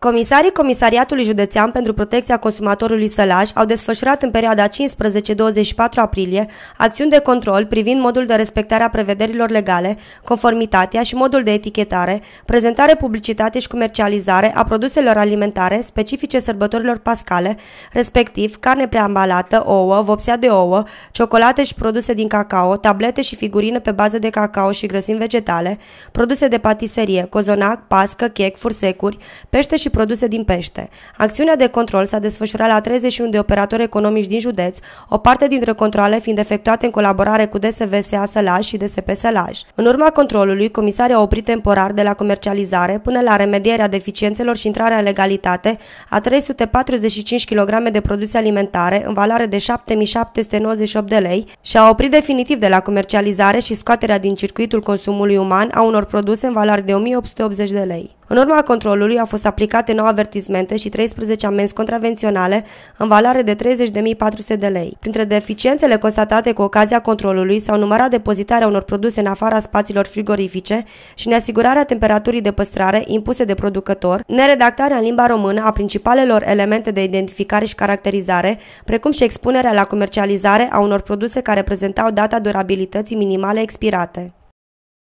Comisarii Comisariatului Județean pentru Protecția Consumatorului Sălaj au desfășurat în perioada 15-24 aprilie acțiuni de control privind modul de respectare a prevederilor legale, conformitatea și modul de etichetare, prezentare, publicitate și comercializare a produselor alimentare specifice sărbătorilor pascale, respectiv carne preambalată, ouă, vopsea de ouă, ciocolate și produse din cacao, tablete și figurine pe bază de cacao și grăsimi vegetale, produse de patiserie, cozonac, pască, chec, fursecuri, pește și produse din pește. Acțiunea de control s-a desfășurat la 31 de operatori economici din județ, o parte dintre controale fiind efectuate în colaborare cu DSVSA Sălaj și DSP Sălaj. În urma controlului, comisarii au oprit temporar de la comercializare până la remedierea deficiențelor și intrarea în legalitate a 345 kg de produse alimentare în valoare de 7.798 de lei și au oprit definitiv de la comercializare și scoaterea din circuitul consumului uman a unor produse în valoare de 1.880 de lei. În urma controlului au fost aplicate 9 avertismente și 13 amenzi contravenționale în valoare de 30.400 de lei. Printre deficiențele constatate cu ocazia controlului s-au numărat depozitarea unor produse în afara spațiilor frigorifice și neasigurarea temperaturii de păstrare impuse de producător, neredactarea în limba română a principalelor elemente de identificare și caracterizare, precum și expunerea la comercializare a unor produse care prezentau data durabilității minimale expirate.